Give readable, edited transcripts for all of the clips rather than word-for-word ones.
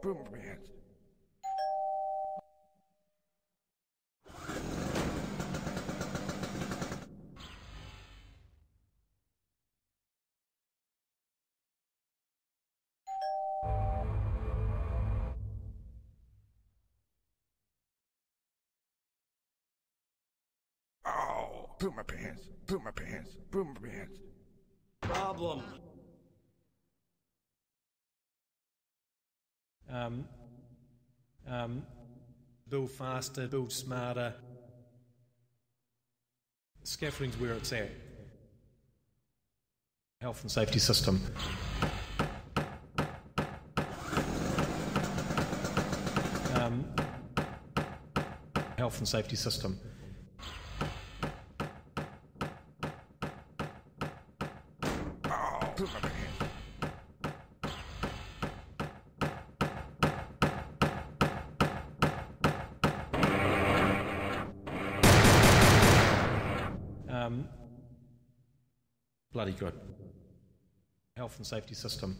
boom my pants. Poop my pants, poop my pants, poop my pants. Problem. Build faster, build smarter. Scaffolding's where it's at. Health and safety system. Health and safety system. Poop my pants. Bloody good. Health and safety system.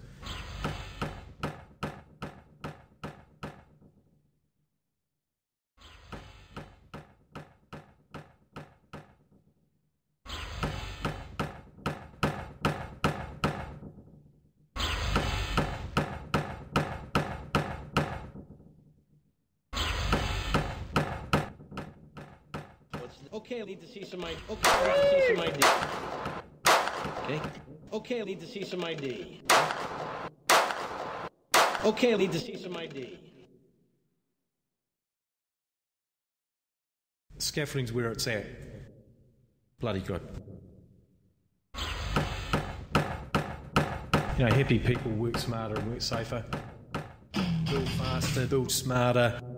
Okay, I need to see some ID. Okay, I need to see some ID. Okay. Okay, I need to see some ID. Okay, I need to see some ID. Scaffolding's where it's at. Bloody good. You know, happy people work smarter and work safer. Build faster, build smarter.